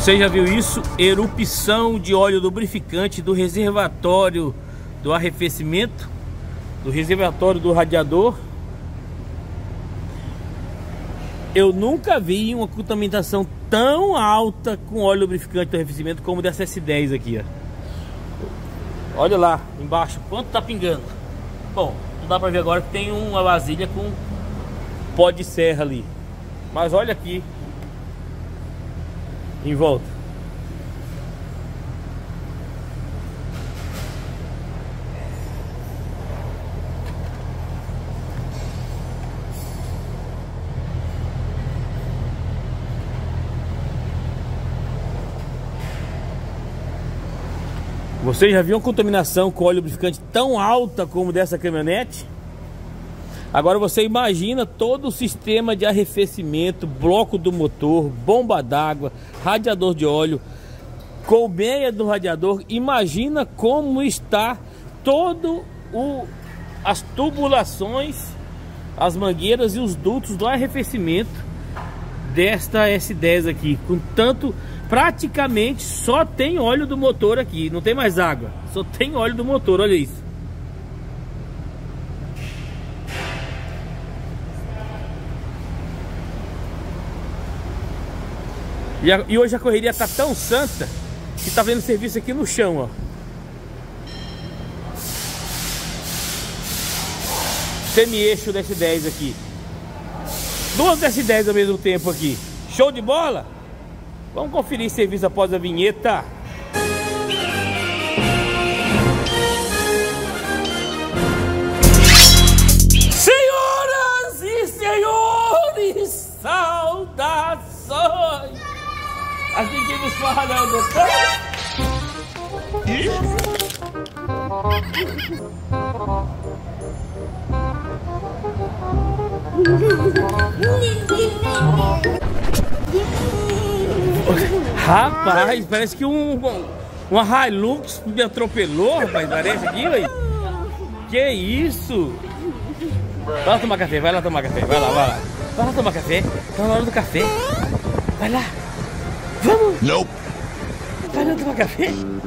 Você já viu isso? Erupção de óleo lubrificante do reservatório do arrefecimento, do reservatório do radiador. Eu nunca vi uma contaminação tão alta com óleo lubrificante do arrefecimento como dessa S10 aqui, ó. Olha lá embaixo quanto tá pingando. Bom, não dá pra ver agora que tem uma vasilha com pó de serra ali. Mas olha aqui em volta. Você já viu uma contaminação com óleo lubrificante tão alta como dessa caminhonete? Agora você imagina todo o sistema de arrefecimento, bloco do motor, bomba d'água, radiador de óleo, colmeia do radiador. Imagina como está todo as tubulações, as mangueiras e os dutos do arrefecimento desta S10 aqui, com tanto, praticamente só tem óleo do motor aqui, não tem mais água, só tem óleo do motor, olha isso. E hoje a correria tá tão santa que tá vendo serviço aqui no chão, ó. Semi-eixo da S10 aqui. Duas S10 ao mesmo tempo aqui. Show de bola? Vamos conferir serviço após a vinheta. Senhoras e senhores, saudações! Assim que nos fala é o Rapaz, parece que uma Hilux me atropelou, rapaz, parece aqui, velho. Que isso? Vai lá tomar café, vai lá tomar café, vai lá, vai lá. Vai lá tomar café, tá na hora do café. Vai lá. Vamos! Não! Vai lá tomar café?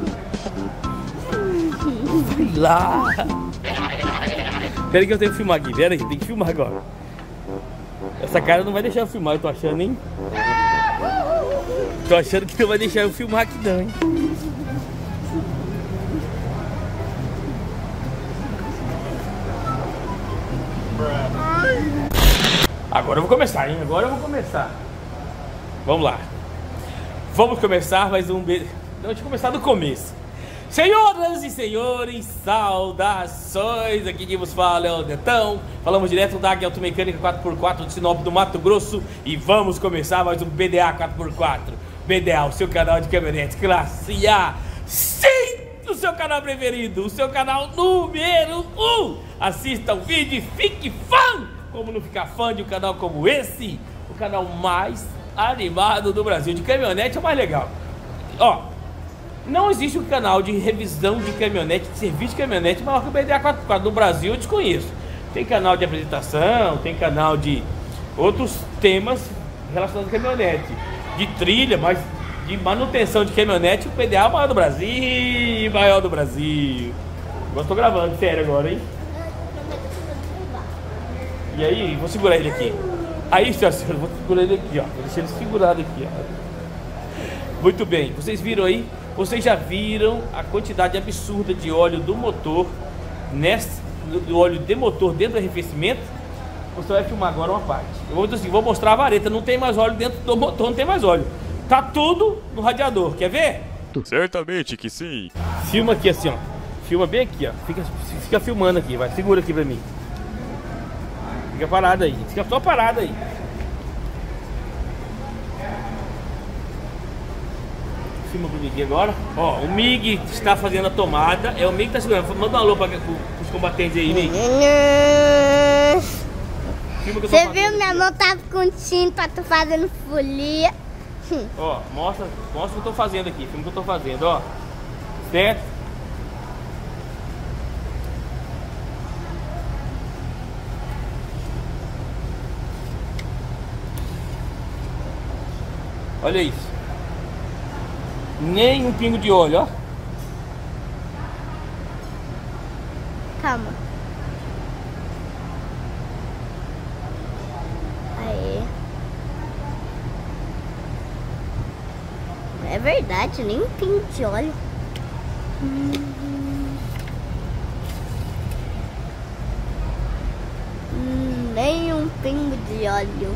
Vai lá! Pera aí que eu tenho que filmar aqui, pera aí, tem que filmar agora. Essa cara não vai deixar eu filmar, eu tô achando, hein? Tô achando que não vai deixar eu filmar aqui não, hein? Agora eu vou começar, hein? Agora eu vou começar. Vamos lá. Vamos começar mais um... Deixa eu começar do começo. Senhoras e senhores, saudações. Aqui quem vos fala é o Netão. Falamos direto da Águia Automecânica 4x4 de Sinop do Mato Grosso. E vamos começar mais um BDA 4x4. BDA, o seu canal de caminhonetes classe A. Sim, o seu canal preferido, o seu canal número 1. Assista o vídeo e fique fã. Como não ficar fã de um canal como esse? O canal mais animado do Brasil. De caminhonete é o mais legal. Ó, não existe um canal de revisão de caminhonete, de serviço de caminhonete maior que o BDA 4x4. No Brasil eu desconheço. Tem canal de apresentação, tem canal de outros temas relacionados a caminhonete, de trilha, mas de manutenção de caminhonete, o PDA é o maior do Brasil. Maior do Brasil. Agora estou gravando, sério agora, hein? E aí, vou segurar ele aqui. Aí, senhora, vou segurar ele aqui, ó. Vou deixar ele segurado aqui, ó. Muito bem, vocês viram aí? Vocês já viram a quantidade absurda de óleo do motor, do óleo de motor dentro do arrefecimento? Você vai filmar agora uma parte. Eu vou dizer assim, vou mostrar a vareta, não tem mais óleo dentro do motor, não tem mais óleo. Tá tudo no radiador, quer ver? Certamente que sim. Filma aqui assim, ó. Filma bem aqui, ó. Fica filmando aqui, vai. Segura aqui pra mim. Fica parado aí. Fica só parado aí. Filma pro Mig agora. Ó, o Mig está fazendo a tomada. É o Mig que tá segurando. Manda um alô para os combatentes aí, Mig. Você viu? Minha mão tava com tinta pra tu fazendo folia. Ó, mostra o que eu tô fazendo aqui. Filma o que eu tô fazendo, ó. Certo? Olha isso. Nem um pingo de óleo, ó. Calma. Aí. É verdade, nem um pingo de óleo. Nem um pingo de óleo.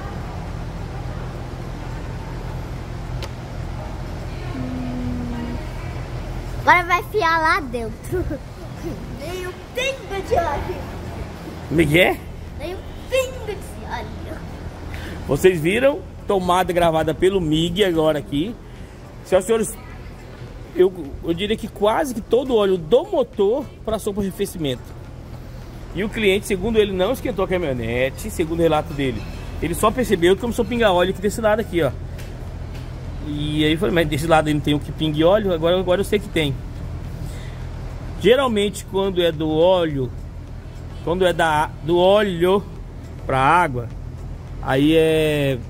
Agora vai enfiar lá dentro. Nem um pingo de óleo. Miguel? Nem um pingo de óleo. Vocês viram? Tomada gravada pelo Mig agora aqui. Senhoras e senhores, eu diria que quase que todo o óleo do motor passou por arrefecimento. E o cliente, segundo ele, não esquentou a caminhonete, segundo o relato dele. Ele só percebeu que começou a pingar óleo aqui desse lado aqui, ó. E aí eu falei, mas desse lado ele não tem o que pingue óleo, agora eu sei que tem. Geralmente quando é do óleo, do óleo para água, aí é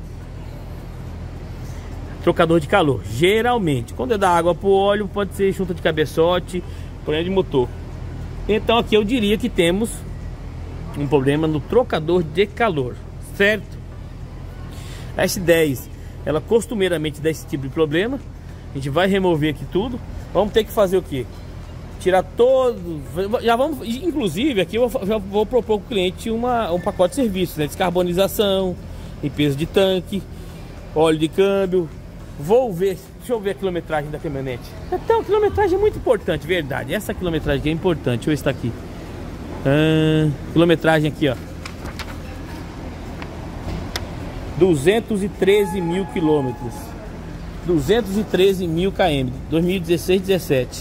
trocador de calor. Geralmente, quando é da água para o óleo, pode ser junta de cabeçote, problema de motor. Então aqui eu diria que temos um problema no trocador de calor, certo? A S10, ela costumeiramente dá esse tipo de problema. A gente vai remover aqui tudo. Vamos ter que fazer o que? Tirar todo. Já vamos, inclusive aqui eu já vou propor para o cliente um pacote de serviços, né? Descarbonização, limpeza de tanque, óleo de câmbio. Vou ver, deixa eu ver a quilometragem da caminhonete. Então, a quilometragem é muito importante, verdade. Essa quilometragem aqui é importante. Deixa eu ver se está aqui. Quilometragem aqui, ó. 213 mil quilômetros. 213 mil km. 2016-17.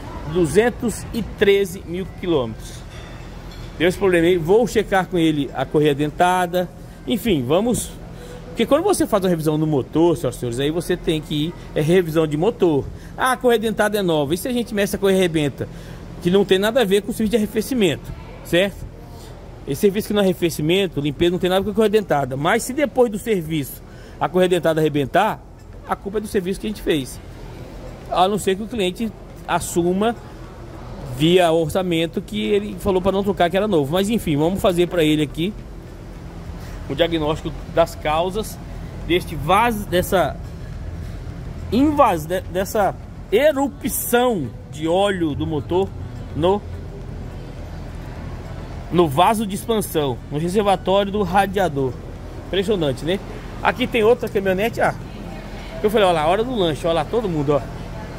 213 mil quilômetros. Deu esse problema aí. Vou checar com ele a correia dentada. Enfim, vamos. Porque quando você faz uma revisão no motor, senhores, aí você tem que ir, revisão de motor. Ah, a correia dentada é nova. E se a gente mexe a correia arrebenta? Que não tem nada a ver com o serviço de arrefecimento, certo? Esse serviço que não é arrefecimento, limpeza, não tem nada com a correia dentada. Mas se depois do serviço a correia dentada arrebentar, a culpa é do serviço que a gente fez. A não ser que o cliente assuma via orçamento que ele falou para não trocar, que era novo. Mas enfim, vamos fazer para ele aqui o diagnóstico das causas deste dessa erupção de óleo do motor no vaso de expansão, no reservatório do radiador. Impressionante, né? Aqui tem outra caminhonete, eu falei, olha lá, hora do lanche, olha lá, todo mundo, ó.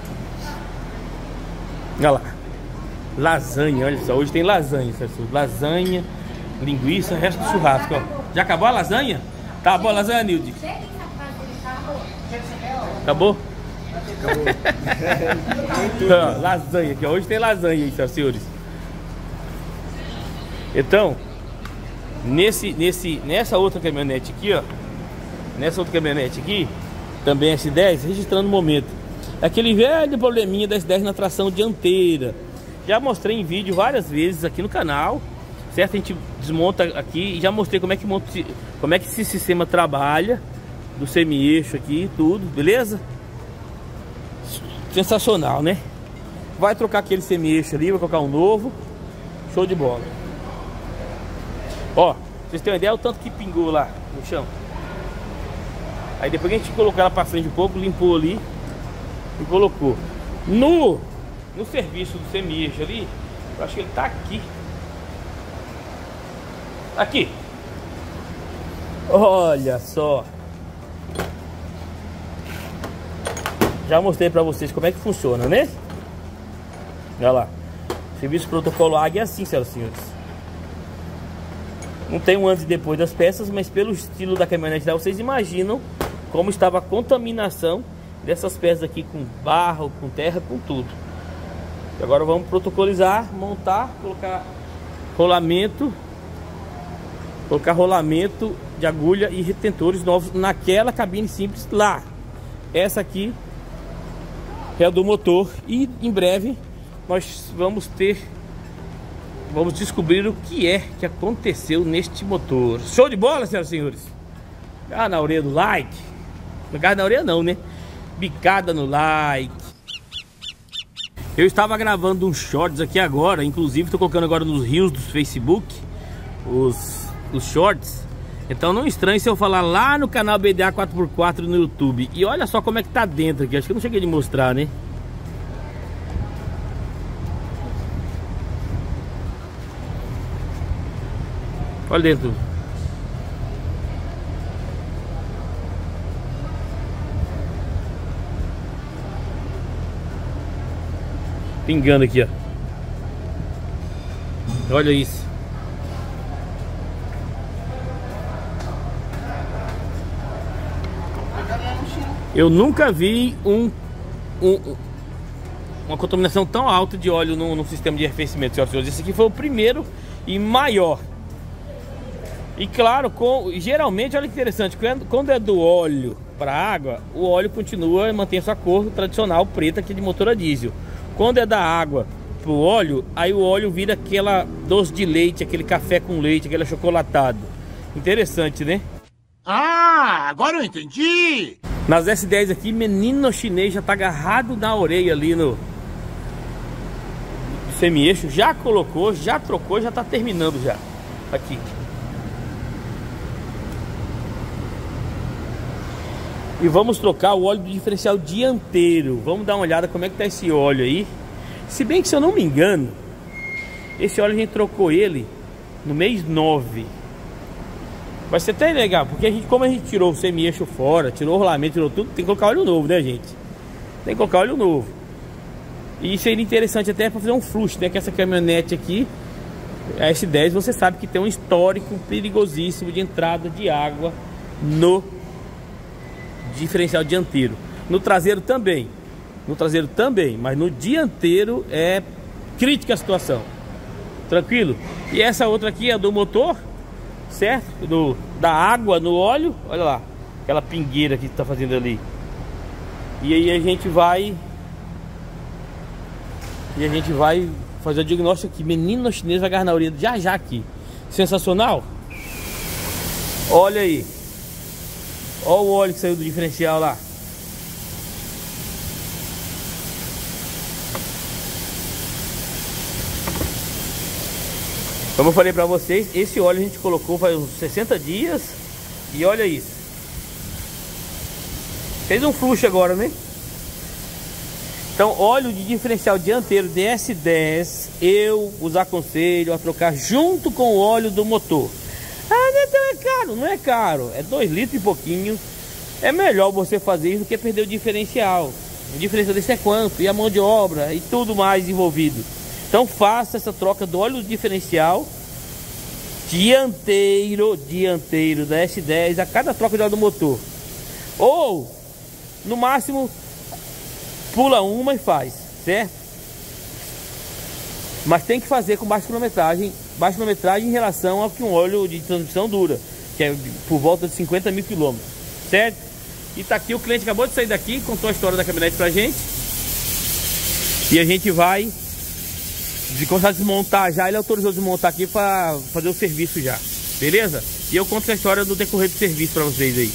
Olha lá, lasanha, olha só, hoje tem lasanha, lasanha, linguiça, resto do churrasco, ó. Já acabou a lasanha? Tá boa a lasanha, Nilde? Acabou? Acabou. Lasanha aqui, ó. Hoje tem lasanha aí, senhores. Então, nessa outra caminhonete aqui, ó. Nessa outra caminhonete aqui, também S10, registrando o momento. Aquele velho probleminha da S10 na tração dianteira. Já mostrei em vídeo várias vezes aqui no canal. Certo? A gente desmonta aqui e já mostrei como é que esse sistema trabalha, do semi-eixo aqui, tudo, beleza? Sensacional, né? Vai trocar aquele semi-eixo ali, vai colocar um novo. Show de bola. Ó, vocês têm uma ideia do tanto que pingou lá no chão. Aí depois que a gente colocou ela pra frente um pouco, limpou ali e colocou. No serviço do semi-eixo ali, eu acho que ele tá aqui. Aqui. Olha só. Já mostrei pra vocês como é que funciona, né? Olha lá. Serviço protocolo Águia é assim, senhoras e senhores. Não tem um antes e depois das peças, mas pelo estilo da caminhonete, vocês imaginam como estava a contaminação dessas peças aqui, com barro, com terra, com tudo. E agora vamos protocolizar, montar, colocar rolamento de agulha e retentores novos naquela cabine simples lá. Essa aqui é a do motor e em breve nós vamos descobrir o que é que aconteceu neste motor. Show de bola, senhoras e senhores. Na orelha do like. No caso, na orelha não, né? bicada no like. Eu estava gravando uns shorts aqui agora, inclusive estou colocando agora nos reels do Facebook os shorts. Então não estranhe se eu falar lá no canal BDA 4x4 no YouTube. E olha só como é que tá dentro aqui, acho que eu não cheguei de mostrar, né? Olha dentro. Pingando aqui, ó. Olha isso. Eu nunca vi uma contaminação tão alta de óleo no sistema de arrefecimento, senhoras e senhores. Esse aqui foi o primeiro e maior. E claro, geralmente, olha que interessante, quando é do óleo para água, o óleo continua, mantém a sua cor tradicional preta aqui de motor a diesel. Quando é da água pro óleo, aí o óleo vira aquela doce de leite, aquele café com leite, aquele achocolatado. Interessante, né? Ah, agora eu entendi! Nas S10 aqui, menino chinês já tá agarrado na orelha ali no semi-eixo. Já colocou, já trocou, já tá terminando já. Aqui. E vamos trocar o óleo do diferencial dianteiro. Vamos dar uma olhada como é que tá esse óleo aí. Se bem que, se eu não me engano, esse óleo a gente trocou ele no mês 9. Vai ser até legal, porque como a gente tirou o semi-eixo fora, tirou o rolamento, tirou tudo, tem que colocar óleo novo, né, gente? Tem que colocar óleo novo. E seria interessante até para fazer um fluxo, né? Que essa caminhonete aqui, a S10, você sabe que tem um histórico perigosíssimo de entrada de água no diferencial dianteiro. No traseiro também. No traseiro também, mas no dianteiro é crítica a situação. Tranquilo? E essa outra aqui é do motor, certo? Da água no óleo. Olha lá, aquela pingueira que tá fazendo ali. E aí a gente vai fazer o diagnóstico aqui. Menino chinês vai agarrar na orelha já já aqui. Sensacional. Olha aí. Olha o óleo que saiu do diferencial lá. Como eu falei pra vocês, esse óleo a gente colocou faz uns 60 dias. E olha isso. Fez um fluxo agora, né? Então, óleo de diferencial dianteiro de S10, eu os aconselho a trocar junto com o óleo do motor. Ah, então é caro. Não é caro, é 2 litros e pouquinho. É melhor você fazer isso do que perder o diferencial. O diferencial desse é quanto? E a mão de obra e tudo mais envolvido. Então faça essa troca do óleo diferencial dianteiro da S10 a cada troca de óleo do motor. Ou, no máximo, pula uma e faz, certo? Mas tem que fazer com baixa quilometragem em relação ao que um óleo de transmissão dura, que é por volta de 50 mil quilômetros, certo? E tá aqui, o cliente acabou de sair daqui, contou a história da caminhonete pra gente. E a gente vai começar a desmontar já. Ele autorizou desmontar aqui para fazer o serviço já, beleza? E eu conto essa história do decorrer do serviço para vocês aí.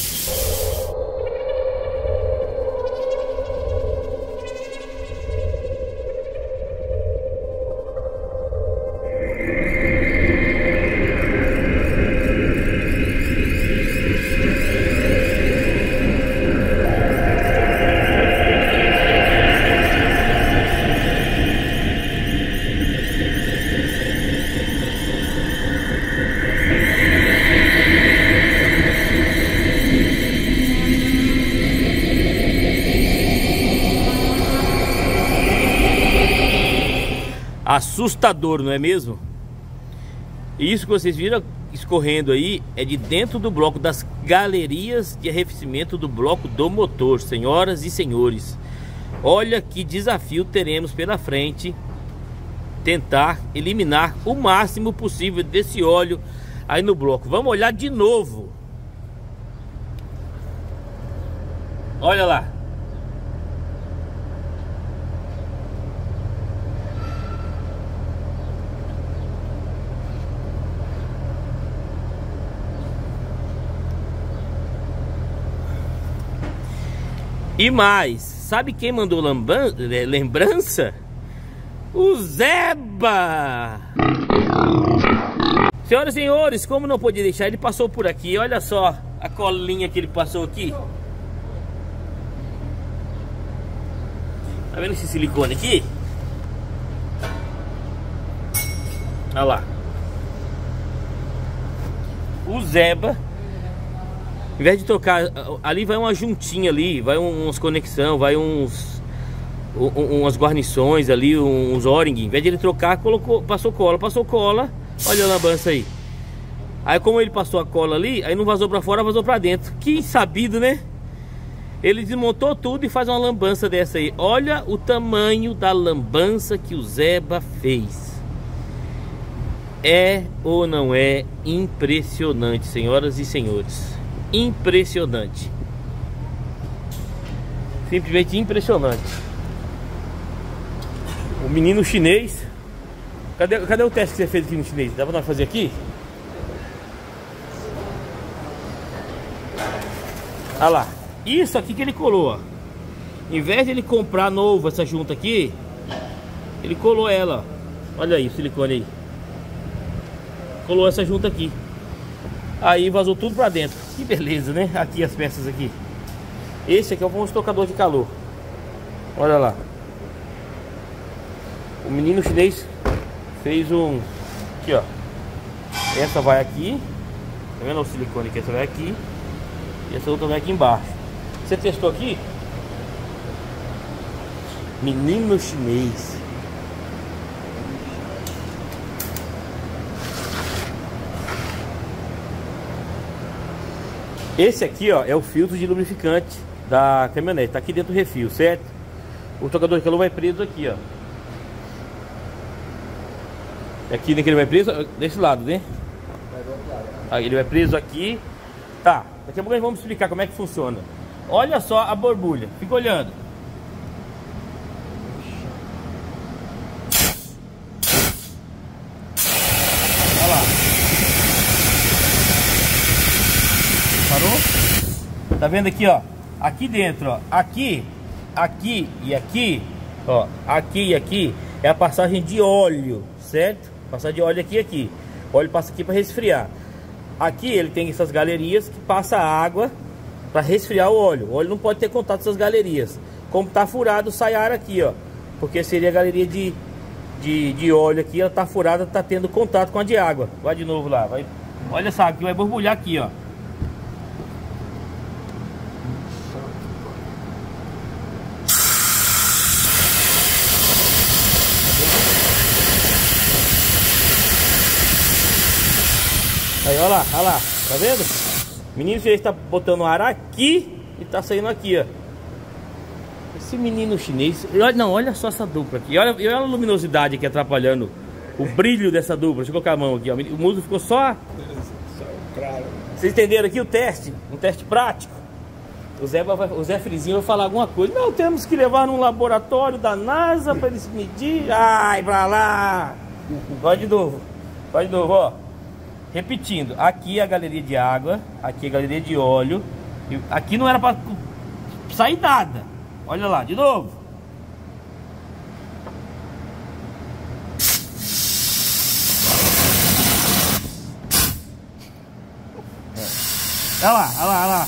Assustador, não é mesmo? E isso que vocês viram escorrendo aí é de dentro do bloco das galerias de arrefecimento do bloco do motor, senhoras e senhores. Olha que desafio teremos pela frente, tentar eliminar o máximo possível desse óleo aí no bloco. Vamos olhar de novo. Olha lá. E mais, sabe quem mandou lembrança? O Zeba! Senhoras e senhores, como não podia deixar, ele passou por aqui. Olha só a colinha que ele passou aqui. Tá vendo esse silicone aqui? Olha lá. O Zeba, em vez de trocar, ali vai uma juntinha ali, vai umas conexão, vai umas guarnições ali, uns O-ring. Em vez de ele trocar, passou cola. Olha a lambança aí. Aí como ele passou a cola ali, aí não vazou pra fora, vazou pra dentro. Que sabido, né? Ele desmontou tudo e faz uma lambança dessa aí. Olha o tamanho da lambança que o Zeba fez. É ou não é impressionante, senhoras e senhores? Impressionante. Simplesmente impressionante. O menino chinês. Cadê o teste que você fez aqui no chinês? Dá pra nós fazer aqui? Olha lá. Isso aqui que ele colou, ó. Em vez de ele comprar novo essa junta aqui, ele colou ela, ó. Olha aí o silicone aí. Colou essa junta aqui. Aí vazou tudo pra dentro. Que beleza, né? Aqui as peças aqui. Esse aqui é o famoso tocador de calor. Olha lá. O menino chinês fez um... Aqui, ó. Essa vai aqui. Tá vendo o silicone que essa vai aqui. E essa outra vai aqui embaixo. Você testou aqui? Menino chinês. Esse aqui, ó, é o filtro de lubrificante da caminhonete. Tá aqui dentro do refil, certo? O tocador de calor vai preso aqui, ó. Aqui ele vai preso desse lado, né? Aí ele vai preso aqui. Tá, daqui a pouco nós vamos explicar como é que funciona. Olha só a borbulha, fica olhando. Olha lá. Parou? Tá vendo aqui, ó? Aqui dentro, ó. Aqui e aqui, ó. Aqui e aqui é a passagem de óleo, certo? Passagem de óleo aqui e aqui. O óleo passa aqui para resfriar. Aqui ele tem essas galerias que passa água para resfriar o óleo. O óleo não pode ter contato com essas galerias. Como tá furado, sai ar aqui, ó. Porque seria a galeria de óleo aqui, ela tá furada, tá tendo contato com a de água. Vai de novo lá, vai. Olha só, aqui vai borbulhar aqui, ó. Aí, olha lá, tá vendo? O menino chinês tá botando ar aqui e tá saindo aqui, ó. Esse menino chinês... Olha só essa dupla aqui. Olha a luminosidade aqui atrapalhando o brilho dessa dupla. Deixa eu colocar a mão aqui, ó. O mundo ficou só... Vocês entenderam aqui o teste? Um teste prático. O Zé Frizinho vai falar alguma coisa. Não, temos que levar num laboratório da NASA para eles medir. Ai, pra lá! Vai de novo, ó. Repetindo, aqui é a galeria de água, aqui é a galeria de óleo. Aqui não era para sair nada. Olha lá, de novo. Olha lá.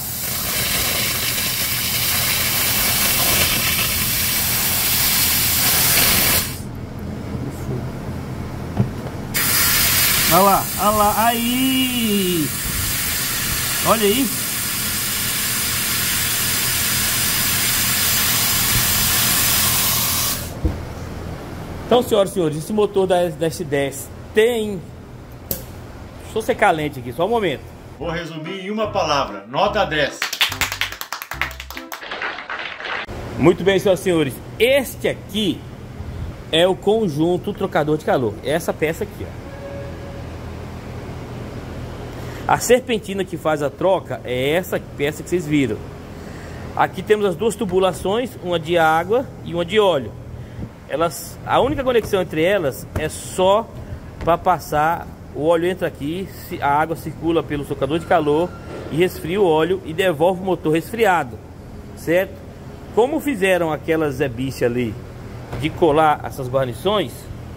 Olha lá, aí! Olha aí! Então, senhoras e senhores, esse motor da S10 tem... Deixa eu secar a lente aqui, só um momento. Vou resumir em uma palavra, nota 10. Muito bem, senhoras e senhores, este aqui é o conjunto trocador de calor. Essa peça aqui, ó. A serpentina que faz a troca é essa peça que vocês viram. Aqui temos as duas tubulações, uma de água e uma de óleo. A única conexão entre elas é só para passar, o óleo entra aqui, a água circula pelo trocador de calor e resfria o óleo e devolve o motor resfriado, certo? como fizeram aquelas zebiche ali de colar essas guarnições,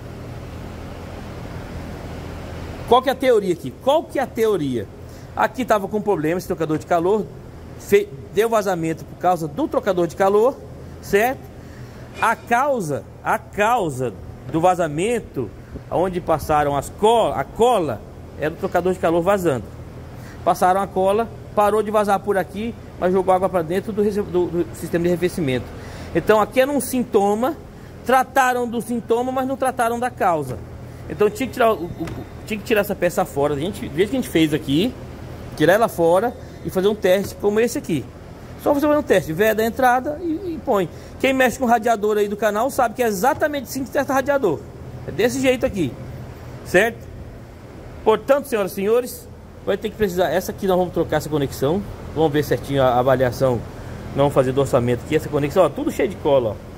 qual que é a teoria aqui? Qual que é a teoria? Aqui estava com problema esse trocador de calor, deu vazamento por causa do trocador de calor, certo? A causa do vazamento, onde passaram a cola, era o trocador de calor vazando. Passaram a cola, parou de vazar por aqui, mas jogou água para dentro do sistema de arrefecimento. Então aqui era um sintoma, trataram do sintoma, mas não trataram da causa. Então tinha que tirar essa peça fora. Do jeito que a gente fez aqui, tirar ela fora e fazer um teste como esse aqui. Só você fazer um teste, veda a entrada e põe. Quem mexe com o radiador aí do canal sabe que é exatamente assim que testa radiador. É desse jeito aqui, certo? Portanto, senhoras e senhores, vai ter que precisar. Essa aqui nós vamos trocar essa conexão. Vamos ver certinho a avaliação. Nós vamos fazer do orçamento aqui. Essa conexão, ó, tudo cheio de cola, ó.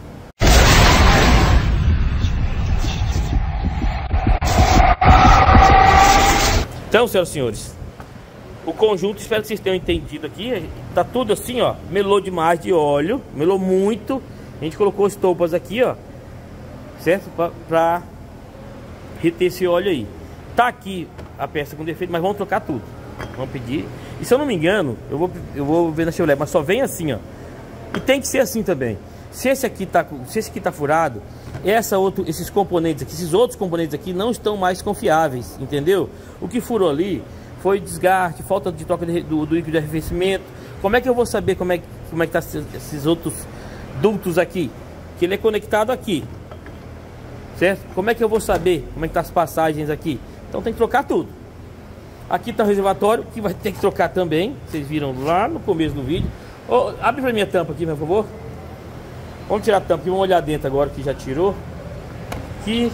Então, senhoras e senhores, o conjunto, espero que vocês tenham entendido aqui. Tá tudo assim, ó, melou demais de óleo, melou muito. A gente colocou estopas aqui, ó, certo? Pra reter esse óleo aí. Tá aqui a peça com defeito, mas vamos trocar tudo. Vamos pedir. E se eu não me engano, eu vou ver na Chevrolet, mas só vem assim, ó. E tem que ser assim também. Se esse aqui tá furado, esses componentes aqui, esses outros componentes aqui não estão mais confiáveis, entendeu? O que furou ali foi desgaste, falta de troca do líquido de arrefecimento. Como é que eu vou saber como é que tá esses outros dutos aqui? Que ele é conectado aqui, certo? Como é que eu vou saber como é que tá as passagens aqui? Então tem que trocar tudo. Aqui tá o reservatório, que vai ter que trocar também. Vocês viram lá no começo do vídeo. Oh, abre pra mim a tampa aqui, por favor. Vamos tirar a tampa aqui, vamos olhar dentro agora que já tirou. Aqui.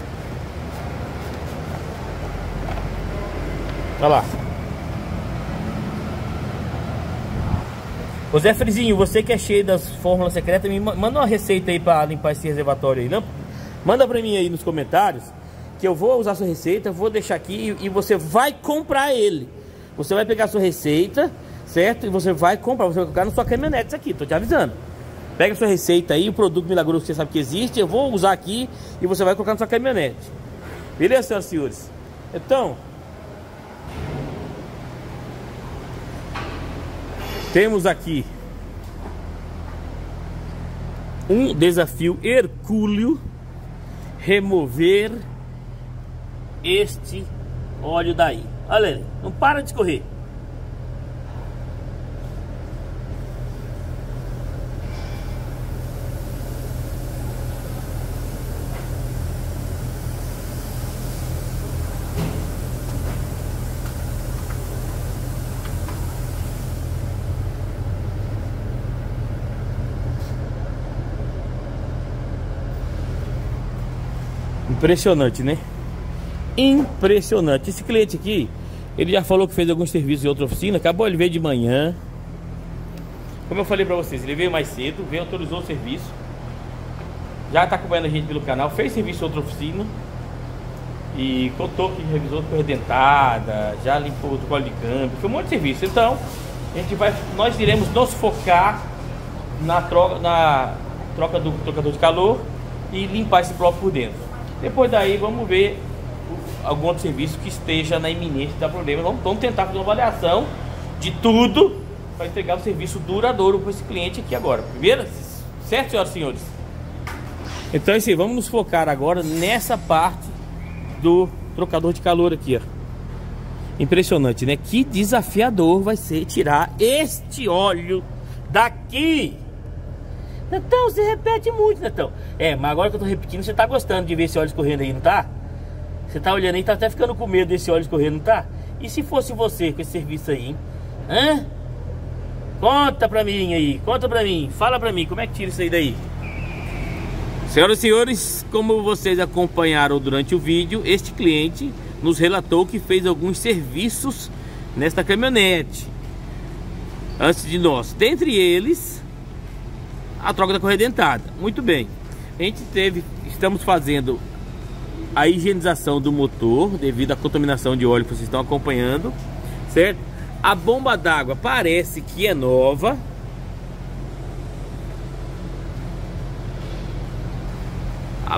Olha lá. Ô Zé Frizinho, você que é cheio das fórmulas secretas, me manda uma receita aí pra limpar esse reservatório aí, não? Manda pra mim aí nos comentários, que eu vou usar a sua receita, vou deixar aqui e você vai comprar ele. Você vai pegar a sua receita, certo? E você vai comprar, você vai colocar na sua caminhonete isso aqui, tô te avisando. Pega a sua receita aí, o produto milagroso que você sabe que existe, eu vou usar aqui e você vai colocar na sua caminhonete. Beleza, senhoras e senhores? Então, temos aqui um desafio hercúleo: remover este óleo daí. Olha aí, não para de escorrer. Impressionante, né? Impressionante. Esse cliente aqui, ele já falou que fez alguns serviços em outra oficina. Acabou, ele veio de manhã. Como eu falei pra vocês, ele veio mais cedo, veio, autorizou o serviço. Já tá acompanhando a gente pelo canal. Fez serviço em outra oficina e contou que revisou correia dentada, já limpou o colo de câmbio, foi um monte de serviço. Então, nós iremos nos focar na troca do trocador de calor e limpar esse bloco por dentro. Depois daí vamos ver algum outro serviço que esteja na iminência de dar problema. Vamos tentar fazer uma avaliação de tudo para entregar um serviço duradouro para esse cliente aqui agora. Primeiro, certo, senhoras e senhores? Então assim, vamos nos focar agora nessa parte do trocador de calor aqui, ó. Impressionante, né? Que desafiador vai ser tirar este óleo daqui. Netão, você repete muito, Netão. Mas agora que eu tô repetindo, você tá gostando de ver esse óleo escorrendo aí, não tá? Você tá olhando aí, tá até ficando com medo desse óleo escorrendo, não tá? E se fosse você com esse serviço aí, hein? Hã? Conta pra mim aí, conta pra mim. Fala pra mim, como é que tira isso aí daí? Senhoras e senhores, como vocês acompanharam durante o vídeo, este cliente nos relatou que fez alguns serviços nesta caminhonete antes de nós. Dentre eles, a troca da correia dentada. Muito bem. Estamos fazendo a higienização do motor devido à contaminação de óleo que vocês estão acompanhando, certo? A bomba d'água parece que é nova.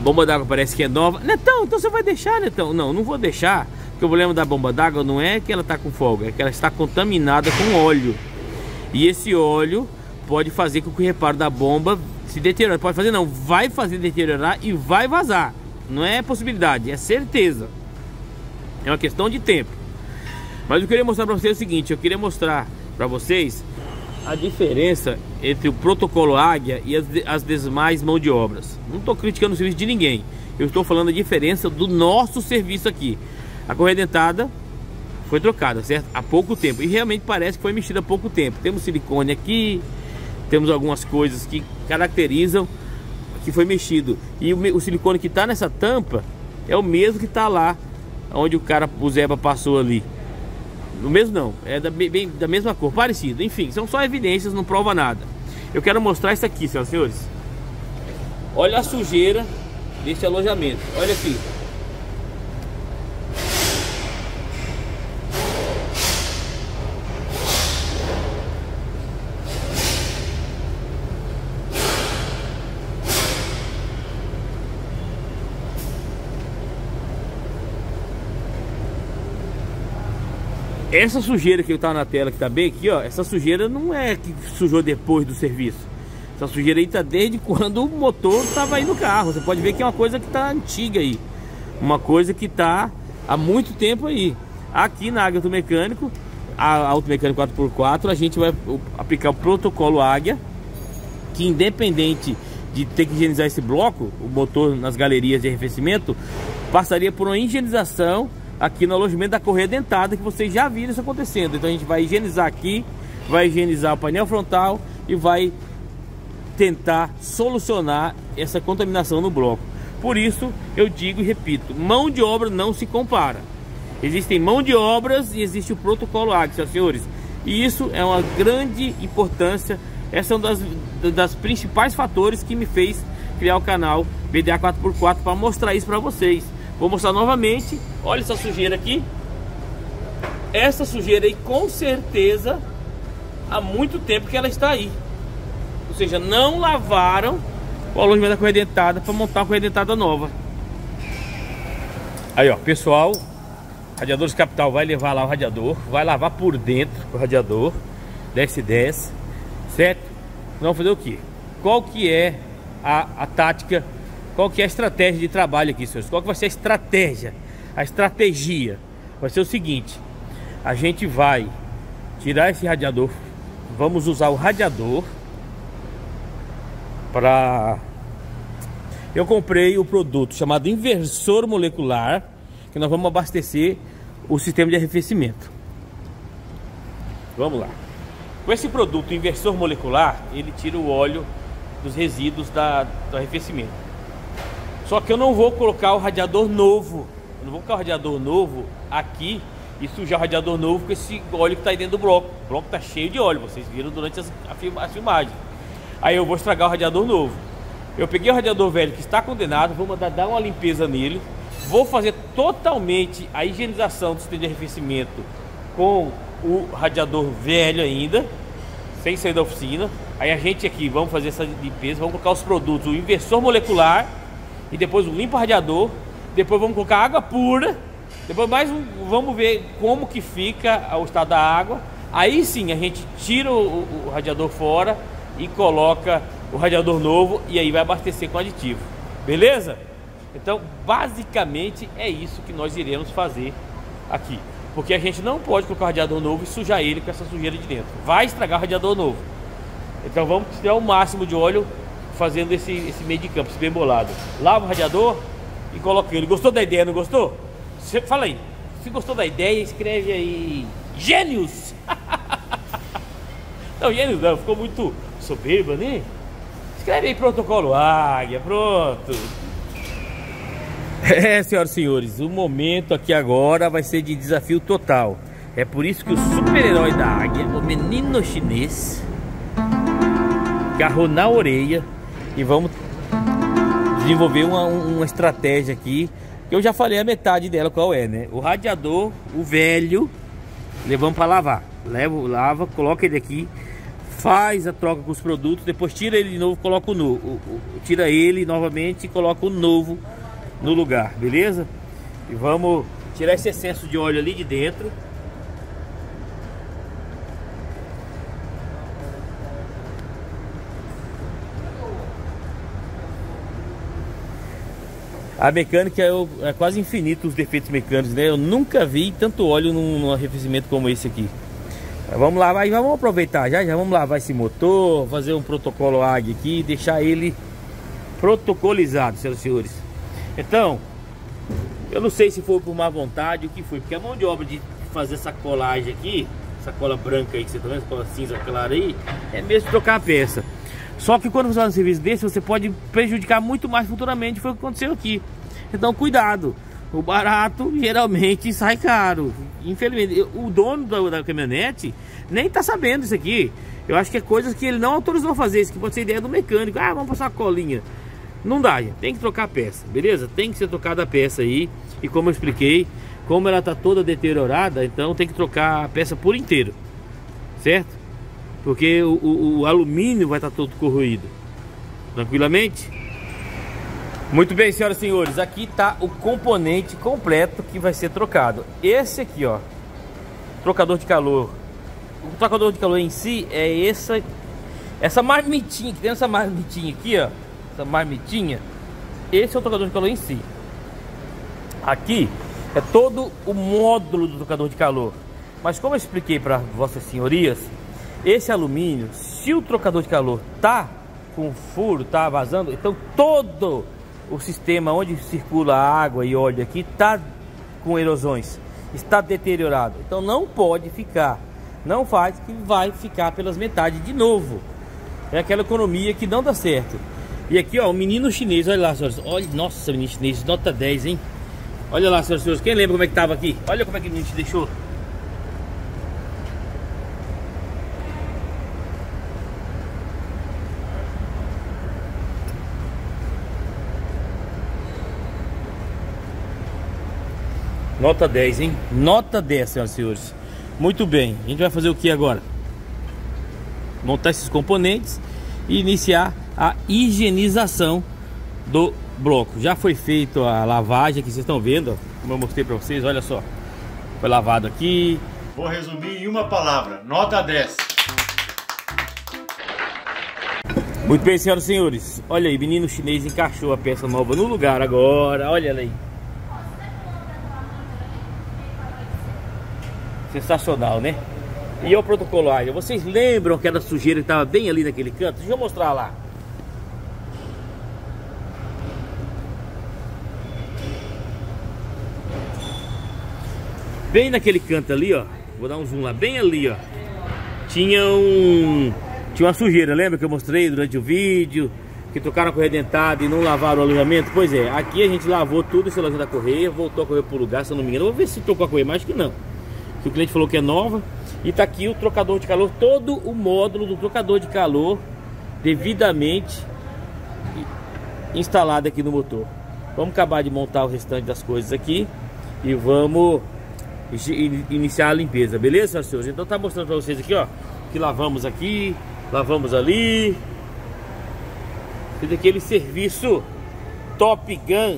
bomba d'água parece que é nova. Netão, então você vai deixar, Netão? Não, não vou deixar. Porque o problema da bomba d'água não é que ela está com folga, é que ela está contaminada com óleo. E esse óleo pode fazer com que o reparo da bomba se deteriore. Pode fazer não, vai fazer deteriorar e vai vazar. Não é possibilidade, é certeza. É uma questão de tempo. Mas eu queria mostrar para vocês o seguinte, eu queria mostrar para vocês a diferença entre o protocolo Águia e as demais mãos de obras. Não estou criticando o serviço de ninguém, eu estou falando a diferença do nosso serviço aqui. A correia dentada foi trocada, certo? Há pouco tempo, e realmente parece que foi mexida há pouco tempo. Temos silicone aqui, temos algumas coisas que caracterizam que foi mexido. E o silicone que está nessa tampa é o mesmo que está lá onde o Zeba passou ali. O mesmo não, é da mesma cor, parecido. Enfim, são só evidências, não prova nada. Eu quero mostrar isso aqui, senhoras e senhores. Olha a sujeira desse alojamento. Olha aqui. Essa sujeira que está na tela, que está bem aqui, ó, essa sujeira não é que sujou depois do serviço. Essa sujeira aí está desde quando o motor estava aí no carro. Você pode ver que é uma coisa que está antiga aí. Uma coisa que está há muito tempo aí. Aqui na Águia Automecânico, a Automecânico 4x4, a gente vai aplicar o protocolo Águia, que independente de ter que higienizar esse bloco, o motor nas galerias de arrefecimento, passaria por uma higienização aqui no alojamento da correia dentada, que vocês já viram isso acontecendo. Então a gente vai higienizar aqui, vai higienizar o painel frontal e vai tentar solucionar essa contaminação no bloco. Por isso eu digo e repito, mão de obra não se compara. Existem mão de obras e existe o protocolo Águia, senhores. E isso é uma grande importância. Essa é uma das principais fatores que me fez criar o canal BDA 4x4 para mostrar isso para vocês. Vou mostrar novamente. Olha essa sujeira aqui. Essa sujeira aí com certeza há muito tempo que ela está aí. Ou seja, não lavaram o alojamento da correia dentada para montar a correia dentada nova. Aí ó, pessoal, Radiadores Capital vai levar lá o radiador, vai lavar por dentro o radiador, desce, certo? Vamos fazer o que? Qual que é a tática? Qual que é a estratégia de trabalho aqui, senhores? Qual que vai ser a estratégia? A estratégia vai ser o seguinte: a gente vai tirar esse radiador, vamos usar o radiador para... Eu comprei o produto chamado inversor molecular, que nós vamos abastecer o sistema de arrefecimento. Vamos lá. Com esse produto inversor molecular, ele tira o óleo dos resíduos do arrefecimento. Só que eu não vou colocar o radiador novo. Eu não vou colocar o radiador novo aqui e sujar o radiador novo com esse óleo que está aí dentro do bloco. O bloco está cheio de óleo, vocês viram durante a filmagem. Aí eu vou estragar o radiador novo. Eu peguei o radiador velho que está condenado, vou mandar dar uma limpeza nele. Vou fazer totalmente a higienização do sistema de arrefecimento com o radiador velho ainda, sem sair da oficina. Aí a gente aqui vamos fazer essa limpeza, vamos colocar os produtos, o inversor molecular, e depois o limpa radiador. Depois vamos colocar água pura. Depois vamos ver como que fica o estado da água. Aí sim a gente tira o radiador fora e coloca o radiador novo, e aí vai abastecer com aditivo. Beleza? Então basicamente é isso que nós iremos fazer aqui. Porque a gente não pode colocar o radiador novo e sujar ele com essa sujeira de dentro. Vai estragar o radiador novo. Então vamos tirar o máximo de óleo fazendo esse meio de campo, esse bem bolado. Lava o radiador e coloca ele. Gostou da ideia, não gostou? Fala aí. Se gostou da ideia, escreve aí gênios. Não, gênios não, ficou muito soberba, né? Escreve aí protocolo Águia, pronto. Senhoras e senhores, o momento aqui agora vai ser de desafio total. É por isso que o super-herói da Águia, o menino chinês, agarrou na orelha e vamos desenvolver uma estratégia aqui, que eu já falei a metade dela qual é, né? O radiador, o velho, levamos para lavar. Lava, coloca ele aqui, faz a troca com os produtos, depois tira ele de novo, coloca o novo, tira ele novamente e coloca o novo no lugar, beleza? E vamos tirar esse excesso de óleo ali de dentro. A mecânica é quase infinito, os defeitos mecânicos, né? Eu nunca vi tanto óleo num arrefecimento como esse aqui. Vamos lá, vamos aproveitar já vamos lavar esse motor, fazer um protocolo AG aqui, deixar ele protocolizado, senhoras e senhores. Então, eu não sei se foi por má vontade, o que foi, porque a mão de obra de fazer essa colagem aqui, essa cola branca aí que você tá vendo, essa cola cinza clara aí, é mesmo trocar a peça. Só que quando você faz um serviço desse, você pode prejudicar muito mais futuramente, foi o que aconteceu aqui. Então cuidado, o barato geralmente sai caro. Infelizmente, o dono da caminhonete nem tá sabendo isso aqui. Eu acho que é coisas que ele não autorizou a fazer, isso que pode ser ideia do mecânico. Ah, vamos passar uma colinha. Não dá, gente. Tem que trocar a peça, beleza? Tem que ser trocada a peça aí. E como eu expliquei, como ela tá toda deteriorada, então tem que trocar a peça por inteiro, certo? Porque o alumínio vai estar todo corroído. Tranquilamente? Muito bem, senhoras e senhores. Aqui está o componente completo que vai ser trocado. Esse aqui, ó, trocador de calor. O trocador de calor em si é essa marmitinha. Que tem essa marmitinha aqui, ó. Essa marmitinha. Esse é o trocador de calor em si. Aqui é todo o módulo do trocador de calor. Mas como eu expliquei para vossas senhorias, esse alumínio, se o trocador de calor tá com furo, tá vazando, então todo o sistema onde circula água e óleo aqui tá com erosões, está deteriorado. Então não pode ficar, não faz, que vai ficar pelas metades de novo. É aquela economia que não dá certo. E aqui, ó, o menino chinês, olha lá, senhores. Olha, nossa, menino chinês, nota 10, hein? Olha lá, senhores, quem lembra como é que tava aqui? Olha como é que o menino te deixou. Nota 10, hein? Nota 10, senhoras e senhores. Muito bem, a gente vai fazer o que agora? Montar esses componentes e iniciar a higienização do bloco. Já foi feita a lavagem que vocês estão vendo, ó, como eu mostrei para vocês, olha só. Foi lavado aqui. Vou resumir em uma palavra, nota 10. Muito bem, senhoras e senhores. Olha aí, menino chinês encaixou a peça nova no lugar agora. Olha ela aí. Sensacional, né? E o protocolo AG. Vocês lembram aquela sujeira que estava bem ali naquele canto? Deixa eu mostrar lá. Bem naquele canto ali, ó. Vou dar um zoom lá. Bem ali, ó. Tinha uma sujeira, lembra que eu mostrei durante o vídeo? Que trocaram a correia dentada e não lavaram o alojamento? Pois é, aqui a gente lavou tudo esse alojamento da correia, voltou a correia pro lugar, se eu não me engano. Eu vou ver se trocou a correia, mas acho que não. O cliente falou que é nova. E tá aqui o trocador de calor, todo o módulo do trocador de calor devidamente instalado aqui no motor. Vamos acabar de montar o restante das coisas aqui e vamos iniciar a limpeza, beleza, senhoras e senhores? Então tá mostrando para vocês aqui, ó, que lavamos aqui, lavamos ali. Fez aquele serviço Top Gun.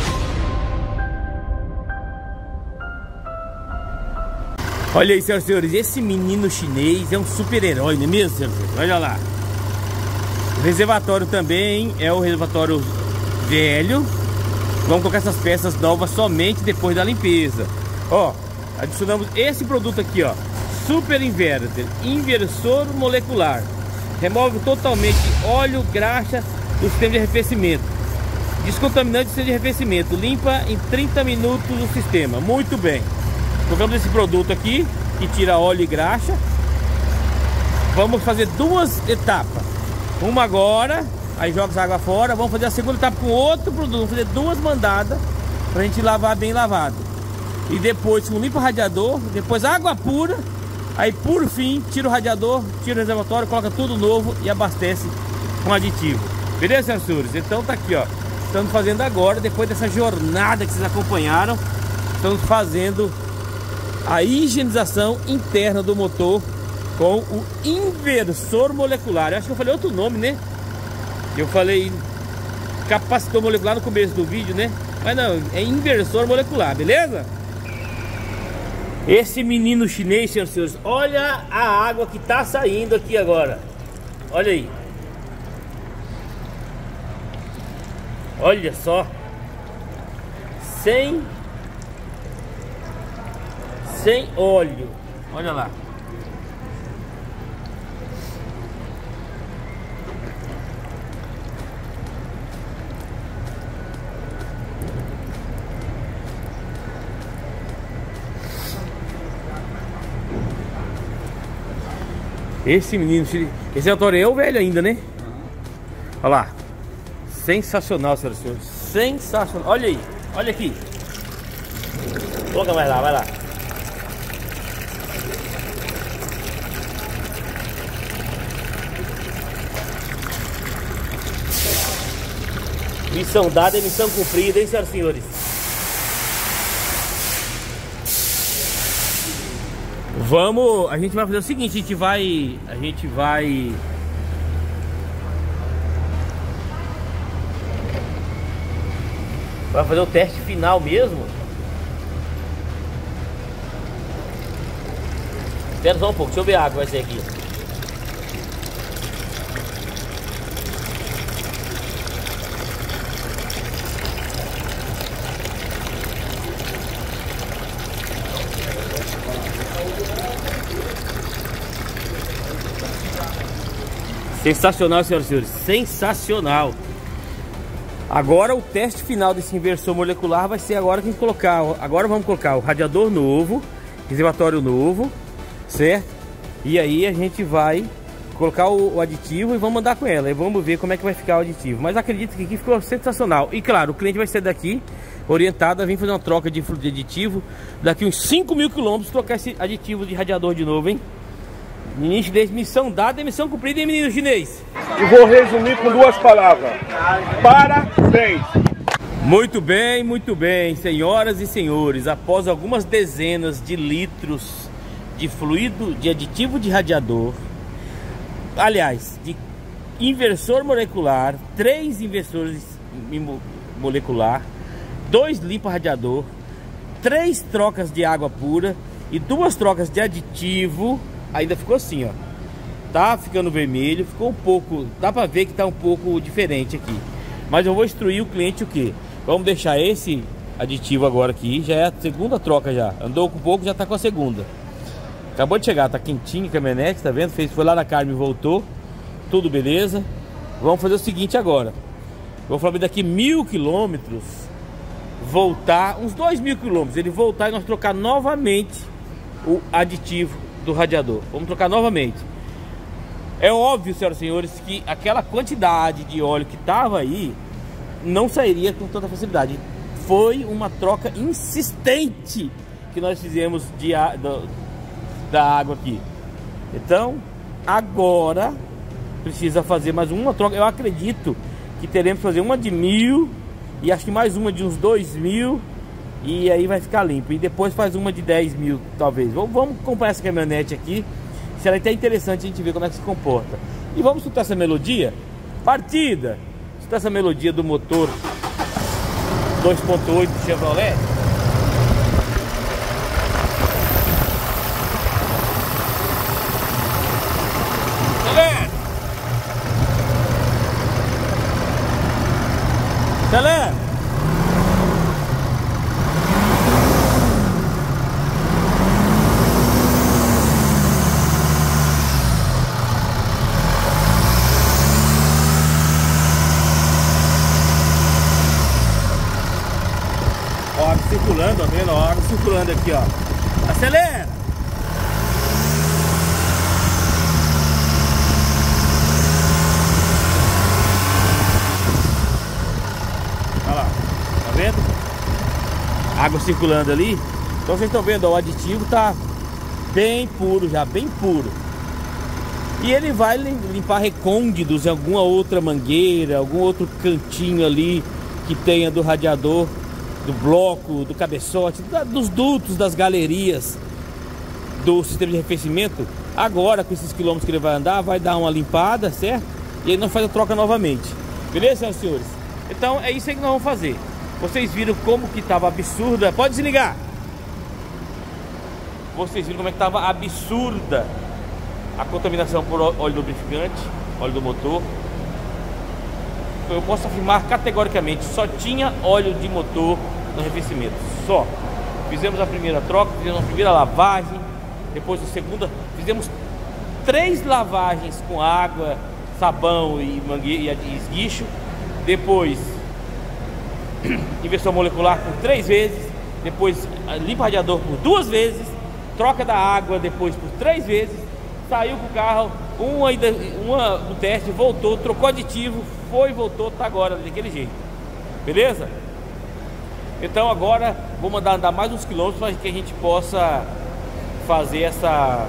Olha aí, senhoras e senhores, esse menino chinês é um super-herói, não é mesmo, senhoras e senhores? Olha lá. O reservatório também é o reservatório velho. Vamos colocar essas peças novas somente depois da limpeza. Ó, adicionamos esse produto aqui, ó. Super Inverter, inversor molecular. Remove totalmente óleo, graxa do sistema de arrefecimento. Descontaminante do sistema de arrefecimento. Limpa em 30 minutos o sistema. Muito bem. Colocamos esse produto aqui, que tira óleo e graxa. Vamos fazer duas etapas. Uma agora, aí joga essa água fora. Vamos fazer a segunda etapa com outro produto. Vamos fazer duas mandadas pra gente lavar bem lavado. E depois limpa o radiador, depois água pura. Aí por fim, tira o radiador, tira o reservatório, coloca tudo novo e abastece com aditivo. Beleza, senhoras e senhores? Então tá aqui, ó. Estamos fazendo agora, depois dessa jornada que vocês acompanharam. Estamos fazendo a higienização interna do motor com o inversor molecular. Eu acho que eu falei outro nome, né? Eu falei capacitor molecular no começo do vídeo, né? Mas não, é inversor molecular, beleza? Esse menino chinês, senhoras e senhores, olha a água que tá saindo aqui agora. Olha aí. Olha só. Sem óleo. Olha lá. Esse menino, esse autor é o velho ainda, né? Olha lá. Sensacional, senhoras e senhores. Sensacional. Olha aí. Olha aqui. Coloca mais lá, vai lá. Missão dada é missão cumprida, hein, senhoras e senhores? Vamos, a gente vai fazer o seguinte, a gente vai fazer o teste final mesmo. Espera só um pouco, deixa eu ver a água vai ser aqui. Sensacional, senhoras e senhores, sensacional. Agora o teste final desse inversor molecular vai ser agora que a gente colocar. Agora vamos colocar o radiador novo, reservatório novo, certo? E aí a gente vai colocar o aditivo e vamos andar com ela. E vamos ver como é que vai ficar o aditivo. Mas acredito que aqui ficou sensacional. E claro, o cliente vai sair daqui orientado a vir fazer uma troca de aditivo. Daqui uns 5.000 quilômetros trocar esse aditivo de radiador de novo, hein? Menino chinês, missão dada e missão cumprida, hein, menino chinês? E vou resumir com duas palavras. Parabéns! Muito bem, senhoras e senhores. Após algumas dezenas de litros de fluido, de aditivo de radiador, aliás, de inversor molecular, 3 inversores molecular, 2 limpa radiador, 3 trocas de água pura e 2 trocas de aditivo. Ainda ficou assim, ó. Tá ficando vermelho, ficou um pouco, dá pra ver que tá um pouco diferente aqui. Mas eu vou instruir o cliente o que? Vamos deixar esse aditivo agora aqui, já é a segunda troca já. Andou com um pouco, já tá com a segunda. Acabou de chegar, tá quentinho a caminhonete, tá vendo? Foi lá na Carme e voltou. Tudo beleza. Vamos fazer o seguinte agora. Vou falar daqui 1.000 quilômetros, voltar, uns 2.000 quilômetros, ele voltar e nós trocar novamente o aditivo do radiador. Vamos trocar novamente. É óbvio, senhoras e senhores, que aquela quantidade de óleo que estava aí não sairia com tanta facilidade. Foi uma troca insistente que nós fizemos da água aqui. Então, agora precisa fazer mais uma troca. Eu acredito que teremos que fazer uma de 1.000 e acho que mais uma de uns 2.000. E aí vai ficar limpo. E depois faz uma de 10.000, talvez. Vamos acompanhar essa caminhonete aqui. Será até interessante a gente ver como é que se comporta. E vamos escutar essa melodia. Partida! Escutar essa melodia do motor 2.8 do Chevrolet. Galera! Galera! Circulando, ó, vendo? A água circulando aqui, ó. Acelera! Olha lá, tá vendo? Água circulando ali. Então vocês estão vendo, ó, o aditivo tá bem puro já, bem puro. E ele vai limpar recônditos em alguma outra mangueira, algum outro cantinho ali que tenha do radiador, do bloco, do cabeçote, dos dutos, das galerias do sistema de arrefecimento. Agora, com esses quilômetros que ele vai andar, vai dar uma limpada, certo? E aí nós faz a troca novamente. Beleza, senhoras e senhores? Então é isso aí que nós vamos fazer. Vocês viram como que estava absurda. Pode desligar. Vocês viram como é que estava absurda a contaminação por óleo lubrificante, óleo do motor. Eu posso afirmar categoricamente, só tinha óleo de motor no arrefecimento. Só. Fizemos a primeira troca, fizemos a primeira lavagem. Depois a segunda, fizemos 3 lavagens com água, sabão e mangueira e esguicho. Depois inversão molecular por 3 vezes. Depois limpa radiador por 2 vezes. Troca da água depois por 3 vezes. Saiu com o carro, uma no teste, voltou, trocou aditivo, foi e voltou, tá agora daquele jeito. Beleza? Então agora vou mandar andar mais uns quilômetros para que a gente possa fazer essa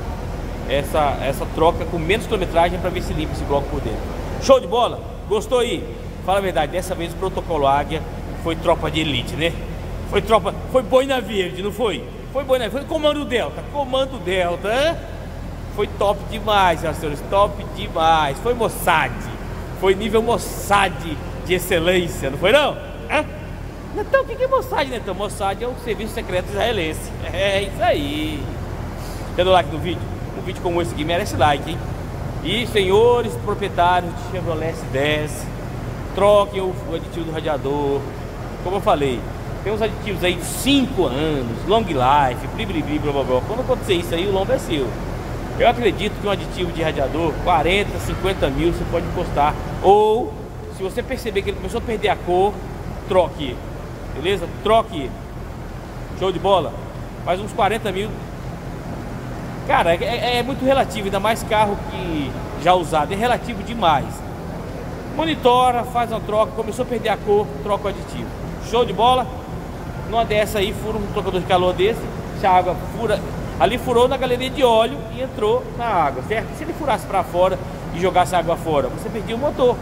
troca com menos quilometragem para ver se limpa esse bloco por dentro. Show de bola? Gostou aí? Fala a verdade, dessa vez o protocolo Águia foi tropa de elite, né? Foi boina verde, não foi? Foi boina verde, foi comando Delta, hein? Foi top demais, senhoras e senhores, top demais. Foi Mossad, foi nível Mossad de excelência, não foi não? Hã? Então, o que é Mossad, né? Então, Mossad é o serviço secreto israelense. É isso aí. Dando like no vídeo? Um vídeo como esse aqui merece like, hein? E, senhores proprietários de Chevrolet S10, troquem o aditivo do radiador. Como eu falei, tem uns aditivos aí de 5 anos, long life, blá blá blá. Quando acontecer isso aí, o lombo é seu. Eu acredito que um aditivo de radiador, 40, 50 mil, você pode encostar. Ou, se você perceber que ele começou a perder a cor, troque ele. Beleza? Troque ele. Show de bola? Mais uns 40 mil. Cara, é muito relativo, ainda mais carro que já usado. É relativo demais. Monitora, faz uma troca, começou a perder a cor, troca o aditivo. Show de bola? Numa dessa aí, fura um trocador de calor desse, se a água fura... Ali furou na galeria de óleo e entrou na água, certo? Se ele furasse para fora e jogasse a água fora, você perdia o motor.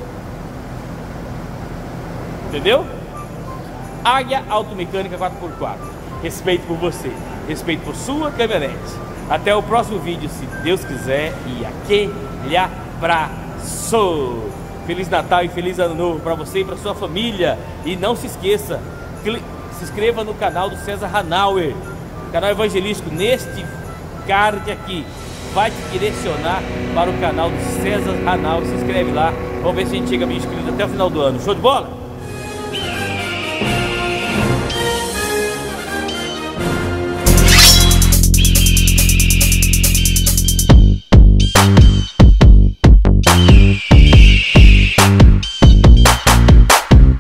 Entendeu? Águia Automecânica 4x4. Respeito por você, respeito por sua caminhonete. Até o próximo vídeo, se Deus quiser. E aquele abraço. Feliz Natal e Feliz Ano Novo para você e para sua família. E não se esqueça, se inscreva no canal do César Hanauer, canal evangelístico. Neste card aqui vai te direcionar para o canal do César Hanauer. Se inscreve lá, vamos ver se a gente chega a 1000 inscritos até o final do ano. Show de bola?